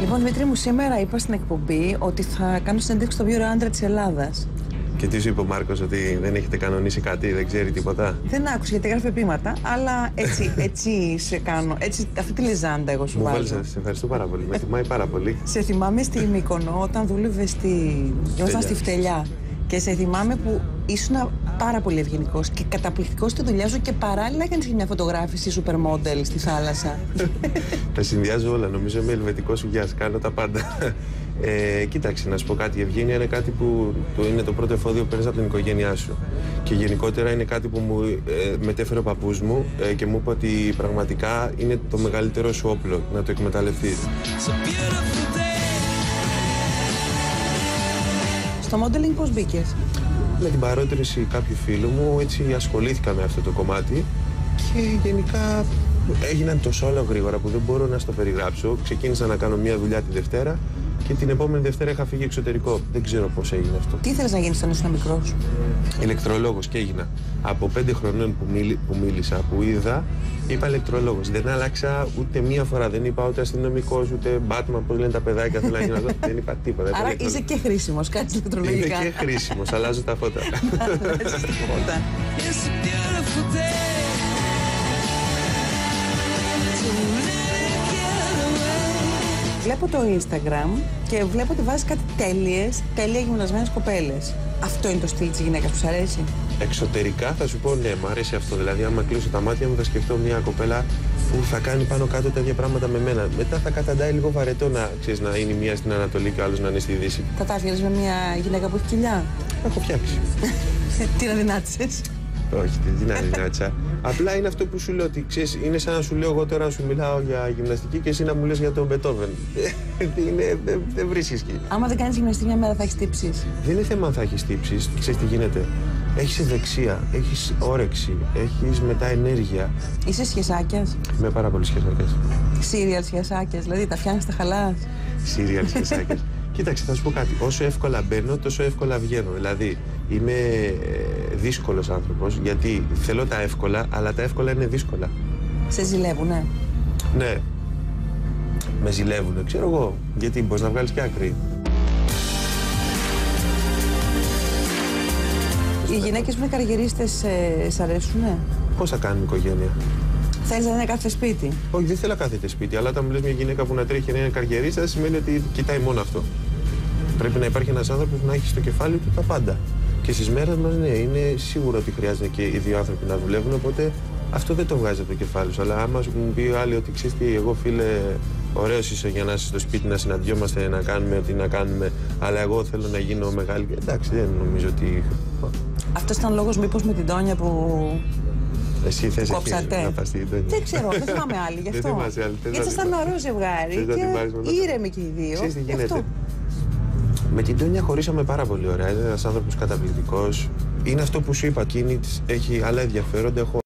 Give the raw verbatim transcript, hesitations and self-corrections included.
Λοιπόν, Δημήτρη μου, σήμερα είπα στην εκπομπή ότι θα κάνω συνέντευξη στο πιο ωραίο άντρα της Ελλάδας. Και τι σου είπε ο Μάρκος, ότι δεν έχετε κανονίσει κάτι, δεν ξέρει τίποτα? Δεν άκουσε γιατί γράφει επίματα, αλλά έτσι, έτσι σε κάνω. Έτσι, αυτή τη λεζάντα εγώ σου μου βάζω. βάλεις, σε ευχαριστώ πάρα πολύ. Με θυμάει πάρα πολύ. Σε θυμάμαι στη Μύκονο όταν δούλευε στη. Ήμασταν στη Φτελιά. Και σε θυμάμαι που ήσουν πάρα πολύ ευγενικός και καταπληκτικός στη δουλειά σου και παράλληλα έκανες και μια φωτογράφηση supermodel στη θάλασσα. Τα συνδυάζω όλα. Νομίζω είμαι ελβετικός ουγιάς. Κάνω τα πάντα. Ε, κοίταξε, να σου πω κάτι. Η ευγένεια είναι κάτι που το είναι το πρώτο εφόδιο που παίρνεις από την οικογένειά σου. Και γενικότερα είναι κάτι που μου ε, μετέφερε ο παππούς μου ε, και μου είπε ότι πραγματικά είναι το μεγαλύτερο σου όπλο να το εκμεταλλευτείς. Στο modeling πώς μπήκες? Με την παρότρινση κάποιου φίλου μου, έτσι ασχολήθηκα με αυτό το κομμάτι και γενικά έγιναν τόσο όλα γρήγορα που δεν μπορώ να στο περιγράψω. Ξεκίνησα να κάνω μια δουλειά τη Δευτέρα και την επόμενη Δευτέρα είχα φύγει εξωτερικό. Δεν ξέρω πώς έγινε αυτό. Τι ήθελες να γίνεις όταν ήσουν μικρός? Ηλεκτρολόγος και έγινα. Από πέντε χρονών που, μίλη, που μίλησα, που είδα, είπα ηλεκτρολόγος. Δεν άλλαξα ούτε μία φορά. Δεν είπα ούτε αστυνομικός, ούτε Batman, πώς λένε τα παιδάκια. Θέλω να γίνω αυτό. Δεν είπα τίποτα. Άρα είσαι και χρήσιμος, κάτι ηλεκτρολογικά. Είμαι και χρήσιμος, αλλάζω τα φώτα. Αλλάζεις τα φώτα. Βλέπω το Instagram και βλέπω ότι βάζεις κάτι τέλειες, τέλεια γυμνασμένες κοπέλες. Αυτό είναι το στυλ της γυναίκας που σου αρέσει? Εξωτερικά θα σου πω ναι, μου αρέσει αυτό. Δηλαδή, άμα κλείσω τα μάτια μου, θα σκεφτώ μια κοπέλα που θα κάνει πάνω κάτω τα ίδια πράγματα με μένα. Μετά θα καταντάει λίγο βαρετό να, ξέρεις, να είναι μία στην Ανατολή και ο άλλος να είναι στη Δύση. Θα τα έφτιαξες με μια γυναίκα που έχει κοιλιά? Τα έχω φτιάξει. Τι να δυνάτησες? Όχι, τι να δυνάτησα. Απλά είναι αυτό που σου λέω, ότι ξέρεις, είναι σαν να σου λέω εγώ τώρα να σου μιλάω για γυμναστική και εσύ να μου λες για τον Μπετόβεν. Δεν δε βρίσκεις εκεί. Άμα δεν κάνεις γυμναστική μια μέρα θα έχεις τύψεις? Δεν είναι θέμα αν θα έχεις τύψεις. Ξέρεις τι γίνεται? Έχεις δεξία, έχεις όρεξη, έχεις μετά ενέργεια. Είσαι σχεσάκιας? Είμαι πάρα πολύ σχεσάκιας. Σύριαλ σχεσάκιας, δηλαδή τα φτιάχνεις, τα χαλάς? Σύριαλ σχεσάκιας. Κοίταξε, θα σου πω κάτι. Όσο εύκολα μπαίνω, τόσο εύκολα βγαίνω. Δηλαδή, είμαι ε, δύσκολος άνθρωπος, γιατί θέλω τα εύκολα, αλλά τα εύκολα είναι δύσκολα. Σε ζηλεύουνε? Ναι. Με ζηλεύουνε, ξέρω εγώ. Γιατί μπορείς να βγάλεις και άκρη. Οι γυναίκες που είναι καριερίστες ε, σ' αρέσουνε? Πώς θα κάνουν οικογένεια? Θέλεις να είναι κάθε σπίτι? Όχι, δεν θέλω να κάθεται σπίτι, αλλά όταν μου λες μια γυναίκα που να τρέχει και να είναι καριερίστα, σημαίνει ότι κοιτάει μόνο αυτό. Πρέπει να υπάρχει ένας άνθρωπος που να έχει στο κεφάλι του τα πάντα. Και στις μέρες μας, ναι, είναι σίγουρο ότι χρειάζεται και οι δύο άνθρωποι να δουλεύουν, οπότε αυτό δεν το βγάζει από το κεφάλι σου. Αλλά άμα σου μου πει ο άλλοι ότι ξέρεις τι, εγώ φίλε, ωραίος είσαι για να είσαι στο σπίτι, να συναντιόμαστε, να κάνουμε ό,τι να κάνουμε, αλλά εγώ θέλω να γίνω μεγάλη. Εντάξει, δεν νομίζω ότι. Αυτό ήταν λόγος μήπως με την Τόνια που. Εσύ θες κόψατε? Να πας στην Τόνια? Δεν ξέρω, δεν θυμάμαι άλλη γι' αυτό. Γιατί ήσασταν ωραίο ζευγάρι και ήρεμοι και οι δύο. Ξέρεις τι γίνεται? Με την Τόνια χωρίσαμε πάρα πολύ ωραία. Είναι ένας άνθρωπος καταπληκτικός. Είναι αυτό που σου είπα, εκείνη έχει άλλα ενδιαφέροντα.